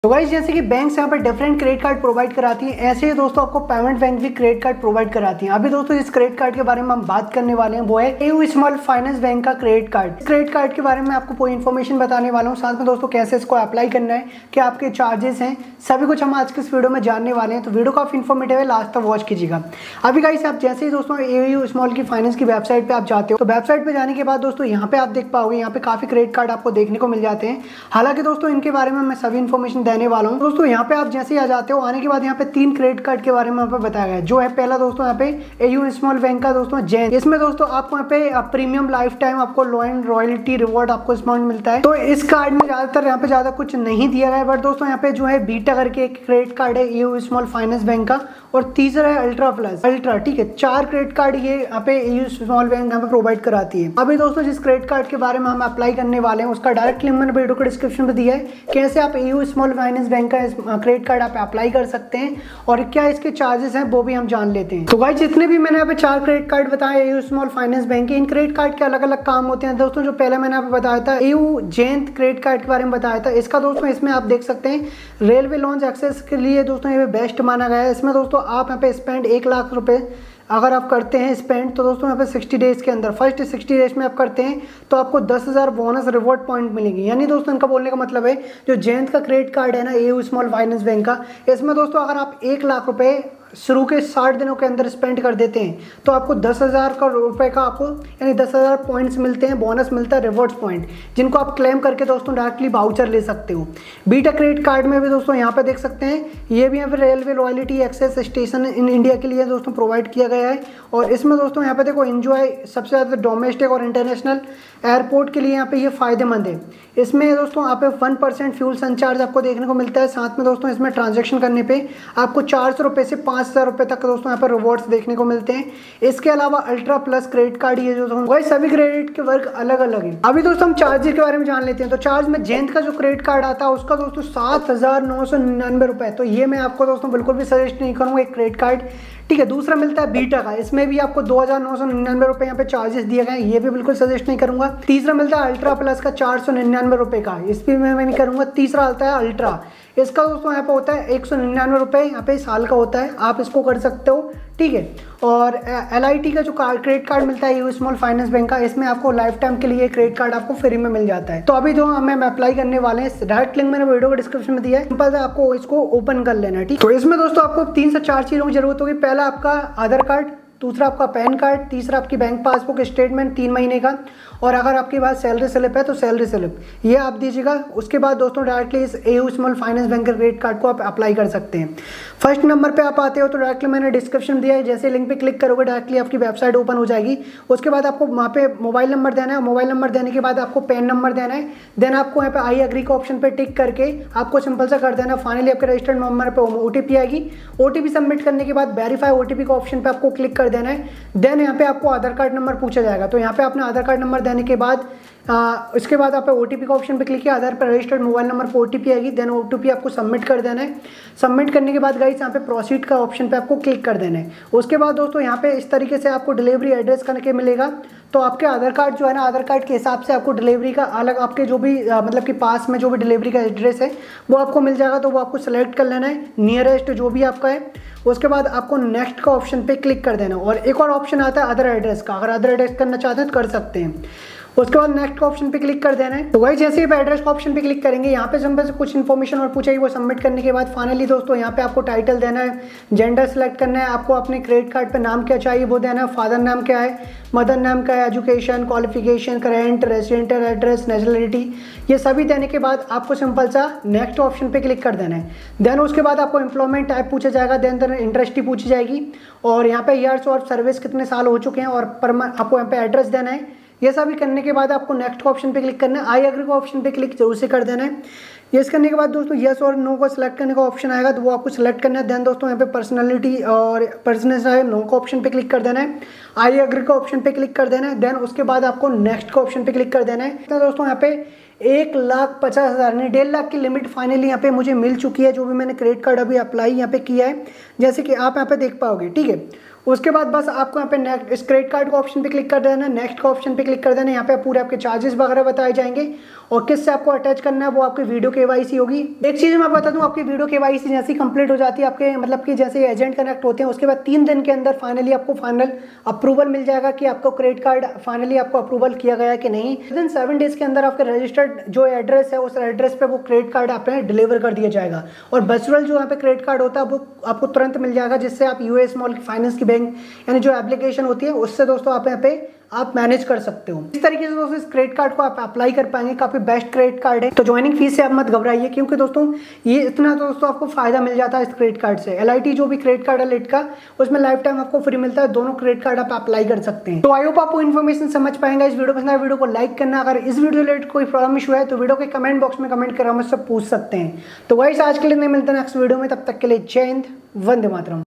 तो गाइस जैसे कि बैंक्स यहाँ पर डिफरेंट क्रेडिट कार्ड प्रोवाइड कराती हैं, ऐसे ही दोस्तों आपको पेमेंट बैंक भी क्रेडिट कार्ड प्रोवाइड कराती हैं। अभी दोस्तों इस क्रेडिट कार्ड के बारे में हम बात करने वाले हैं, वो है एयू स्मॉल फाइनेंस बैंक का क्रेडिट कार्ड। इस क्रेडिट कार्ड के बारे में आपको पूरी इन्फॉर्मेशन बताने वाला हूँ, साथ में दोस्तों कैसे इसको अप्लाई करना है, क्या आपके चार्जेस हैं, सभी कुछ हम आज के इस वीडियो में जानने वाले हैं। तो वीडियो काफी इन्फॉर्मेटिव है, लास्ट तक वॉच कीजिएगा। अभी गाइस आप जैसे ही दोस्तों एयू स्मॉल की फाइनेंस की वेबसाइट पे आप जाते हो, तो वेबसाइट पे जाने के बाद दोस्तों यहाँ पे आप देख पाओगे, यहाँ पे काफी क्रेडिट कार्ड आपको देखने को मिल जाते हैं। हालांकि दोस्तों इनके बारे में मैं सभी इन्फॉर्मेशन देने वाला हूँ। दोस्तों यहाँ पे आप जैसे ही आ जाते हो, आने के बाद यहाँ पे 3 क्रेडिट कार्ड के बारे में यहाँ पे बताया गया है। जो है पहला दोस्तों यहाँ पे एयू स्मॉल बैंक का दोस्तों जैन, इसमें दोस्तों आपको यहाँ पे प्रीमियम लाइफ टाइम आपको रॉयल्टी रिवॉर्ड आपको अमाउंट मिलता है। तो इस कार्ड में ज्यादातर यहाँ पे ज्यादा कुछ नहीं दिया गया है, बट दोस्तों यहाँ पे जो है बीटा करके एक क्रेडिट कार्ड है एयू स्मॉल फाइनेंस बैंक का, और तीसरा है अल्ट्रा प्लस अल्ट्रा। ठीक है, 4 क्रेडिट कार्ड ये यहाँ पे एयू स्मॉल बैंक यहाँ पे प्रोवाइड कराती है। अभी दोस्तों जिस क्रेडिट कार्ड के बारे में हम अप्लाई करने वाले हैं, उसका डायरेक्ट लिंक मैंने वीडियो को डिस्क्रिप्शन में दिया है, कैसे आप एयू स्मॉल फाइनेंस बैंक का क्रेडिट कार्ड आप अप्लाई कर सकते हैं और क्या इसके चार्जेस हैं वो भी हम जान लेते हैं। तो गाइस जितने भी मैंने यहाँ पे 4 क्रेडिट कार्ड बताए एयू स्मॉल फाइनेंस बैंक के, इन क्रेडिट कार्ड के अलग अलग काम होते हैं। दोस्तों जो पहले मैंने यहाँ पे बताया था एयू जैन क्रेडिट कार्ड के बारे में बताया था, इसका दोस्तों इसमें आप देख सकते हैं रेलवे लॉन्च एक्सेस के लिए दोस्तों ये बेस्ट माना गया है। इसमें दोस्तों आप यहाँ पे स्पेंड 1 लाख रुपए अगर आप करते हैं स्पेंड, तो दोस्तों यहाँ पे 60 डेज के अंदर, फर्स्ट 60 डेज में आप करते हैं तो आपको 10,000 बोनस रिवॉर्ड पॉइंट मिलेंगे। यानी दोस्तों इनका बोलने का मतलब है, जो जैन का क्रेडिट कार्ड है ना एयू स्मॉल फाइनेंस बैंक का, इसमें दोस्तों अगर आप 1 लाख रुपए शुरू के 60 दिनों के अंदर स्पेंड कर देते हैं तो आपको 10,000 रुपए का आपको यानी 10,000 पॉइंट्स मिलते हैं, बोनस मिलता है, रिवॉर्ड्स पॉइंट, जिनको आप क्लेम करके दोस्तों डायरेक्टली वाउचर ले सकते हो। बीटा क्रेडिट कार्ड में भी दोस्तों यहाँ पे देख सकते हैं, ये भी यहाँ पे railway loyalty access station in India के लिए दोस्तों प्रोवाइड किया गया है। और इसमें दोस्तों यहाँ पे देखो एंजॉय सबसे ज़्यादा डोमेस्टिक और इंटरनेशनल एयरपोर्ट के लिए यहाँ पे ये फायदेमंद है। इसमें दोस्तों आप 1% फ्यूल सरचार्ज आपको देखने को मिलता है। साथ में दोस्तों इसमें ट्रांजेक्शन करने पे आपको 400 रुपये से 5,000 रुपये तक दोस्तों यहाँ पर रिवॉर्ड्स देखने को मिलते हैं। इसके अलावा अल्ट्रा प्लस क्रेडिट कार्ड ये जो वही सभी क्रेडिट के वर्ग अलग अलग है। अभी दोस्तों हम चार्जेस के बारे में जान लेते हैं। तो चार्ज में जैन का जो क्रेडिट कार्ड आता है उसका दोस्तों 7,999 रुपये, तो ये मैं आपको दोस्तों बिल्कुल भी सजेस्ट नहीं करूँगा एक क्रेडिट कार्ड। ठीक है, दूसरा मिलता है बीटा का, इसमें भी आपको 2,999 रुपये यहाँ पे चार्जेस दिए गए हैं, ये भी बिल्कुल सजेस्ट नहीं करूंगा। तीसरा मिलता है अल्ट्रा प्लस का 499 रुपये का, इस पर मैं नहीं करूंगा। तीसरा आता है अल्ट्रा, इसका दोस्तों यहाँ पे होता है 199 रुपये यहाँ पे साल का होता है, आप इसको कर सकते हो। ठीक है, और LIT का जो क्रेडिट कार्ड मिलता है एयू स्मॉल फाइनेंस बैंक का, इसमें आपको लाइफ टाइम के लिए क्रेडिट कार्ड आपको फ्री में मिल जाता है। तो अभी जो हम अप्लाई करने वाले हैं, डायरेक्ट लिंक मैंने वीडियो को डिस्क्रिप्शन में दिया है, सिंपल से आपको इसको ओपन कर लेना है। ठीक, तो इसमें दोस्तों आपको 3 से 4 चीज़ों की जरूरत होगी। पहला आपका आधार कार्ड, दूसरा आपका पैन कार्ड, तीसरा आपकी बैंक पासबुक स्टेटमेंट 3 महीने का, और अगर आपके पास सैलरी स्लिप है तो सैलरी स्लिप, ये आप दीजिएगा। उसके बाद दोस्तों डायरेक्टली इस एयू स्मॉल फाइनेंस बैंक के क्रेडिट कार्ड को आप अप्लाई कर सकते हैं। फर्स्ट नंबर पे आप आते हो तो डायरेक्टली मैंने डिस्क्रिप्शन दिया है, जैसे लिंक पे क्लिक करोगे डायरेक्टली आपकी वेबसाइट ओपन हो जाएगी। उसके बाद आपको वहाँ पे मोबाइल नंबर देना है, मोबाइल नंबर देने के बाद आपको पैन नंबर देना है। देन आपको यहाँ पे आई एग्री का ऑप्शन पे टिक करके आपको सिंपल सा कर देना। फाइनली आपके रजिस्टर्ड नंबर पे OTP आएगी। OTP सबमिट करने के बाद वेरीफाई OTP का ऑप्शन पे आपको क्लिक कर देना है। देन यहाँ पे आपको आधार कार्ड नंबर पूछा जाएगा, तो यहाँ पे आपने आधार कार्ड नंबर देने के बाद इसके बाद आप OTP का ऑप्शन पे क्लिक किया, आधार पर रजिस्टर्ड मोबाइल नंबर पर OTP आएगी। देन OTP आपको सबमिट कर देना है। सबमिट करने के बाद गाइस यहाँ पे प्रोसीड का ऑप्शन पे आपको क्लिक कर देना है। उसके बाद दोस्तों यहाँ पे इस तरीके से आपको डिलीवरी एड्रेस करके मिलेगा। तो आपके आधार कार्ड जो है ना, आधार कार्ड के हिसाब से आपको डिलीवरी का अलग आपके जो भी मतलब कि पास में जो भी डिलीवरी का एड्रेस है वो आपको मिल जाएगा। तो वो आपको सेलेक्ट कर लेना है, नियरेस्ट जो भी आपका है। उसके बाद आपको नेक्स्ट का ऑप्शन पे क्लिक कर देना, और एक और ऑप्शन आता है अदर एड्रेस का, अगर अदर एड्रेस करना चाहते हैं तो कर सकते हैं। उसके बाद नेक्स्ट का ऑप्शन पे क्लिक कर देना है। तो वही जैसे ही एड्रेस का ऑप्शन पे क्लिक करेंगे, यहाँ पे सिंपल से कुछ इन्फॉर्मेशन और पूछेगी, वो सबमिट करने के बाद फाइनली दोस्तों यहाँ पे आपको टाइटल देना है, जेंडर सेलेक्ट करना है, आपको अपने क्रेडिट कार्ड पे नाम क्या चाहिए वो देना है, फादर नाम क्या है, मदर नाम क्या है, education, qualification, current, residential address, nationality, ये सभी देने के बाद आपको सिंपल सा नेक्स्ट ऑप्शन पे क्लिक कर देना है। देन उसके बाद आपको एम्प्लॉयमेंट टाइप पूछा जाएगा, देन इंडस्ट्री पूछी जाएगी, और यहाँ पे ईयर्स और सर्विस कितने साल हो चुके हैं, और आपको यहाँ पे एड्रेस देना है। ये सभी करने के बाद आपको नेक्स्ट का ऑप्शन पे क्लिक करना है, आई एग्री का ऑप्शन पे क्लिक जरूर से कर देना है। ये करने के बाद दोस्तों यस और नो को सिलेक्ट करने का ऑप्शन आएगा, तो वो आपको सिलेक्ट करना है। देन दोस्तों यहाँ पे पर्सनैलिटी और पर्सनल है, नो का ऑप्शन पे क्लिक कर देना है, आई एग्री का ऑप्शन पे क्लिक कर देना है। देन उसके बाद आपको नेक्स्ट का ऑप्शन पे क्लिक कर देना है। तो दोस्तों यहाँ पे 1,50,000 यानी 1.5 लाख की लिमिट फाइनली यहाँ पे मुझे मिल चुकी है, जो भी मैंने क्रेडिट कार्ड अभी अप्लाई यहाँ पे किया है, जैसे कि आप यहाँ पे देख पाओगे। ठीक है, उसके बाद बस आपको यहाँ पे नेक्स्ट क्रेडिट कार्ड का ऑप्शन पे क्लिक कर देना है, नेक्स्ट का ऑप्शन पे क्लिक कर देना है। यहाँ पे पूरे आपके चार्जेस वगैरह बताए जाएंगे और किससे आपको अटैच करना है वो आपकी वीडियो केवाईसी होगी। एक चीज मैं बता दूं, आपकी वीडियो केवाईसी जैसी कंप्लीट हो जाती है, आपके मतलब कि जैसे एजेंट कनेक्ट होते हैं, उसके बाद 3 दिन के अंदर फाइनली आपको फाइनल अप्रूवल मिल जाएगा कि आपको क्रेडिट कार्ड फाइनली आपको अप्रूवल किया गया है कि नहीं। विदिन 7 डेज के अंदर आपके रजिस्टर्ड जो एड्रेस है उस एड्रेस पे वो क्रेडिट कार्ड आपने डिलीवर कर दिया जाएगा। और वर्चुअल जो यहाँ पे क्रेडिट कार्ड होता है वो आपको तुरंत मिल जाएगा, जिससे आप यूएस स्मॉल फाइनेंस की बैंक यानी जो एप्लीकेशन होती है उससे दोस्तों आप यहाँ पे आप मैनेज कर सकते हो। इस तरीके से दोस्तों इस क्रेडिट कार्ड को आप अप्लाई कर पाएंगे। काफी बेस्ट क्रेडिट कार्ड है, तो ज्वाइनिंग फीस से आप मत घबराइए, क्योंकि दोस्तों ये इतना दोस्तों आपको फायदा मिल जाता है इस क्रेडिट कार्ड से। LIT जो भी क्रेडिट कार्ड है लिट का, उसमें लाइफ टाइम आपको फ्री मिलता है। दोनों क्रेडिट कार्ड आप अप्लाई कर सकते हैं। तो आई होप आपको इन्फॉर्मेशन समझ पाएंगे। इस वीडियो पसंद आए वीडियो को लाइक करना। अगर इस वीडियो रिलेटेड कोई प्रॉब्लम इशू है तो वीडियो के कमेंट बॉक्स में कमेंट कर मुझसे पूछ सकते हैं। तो गाइस आज के लिए नहीं मिलता नेक्स्ट वीडियो में, तब तक के लिए जय हिंद, वंदे मातरम।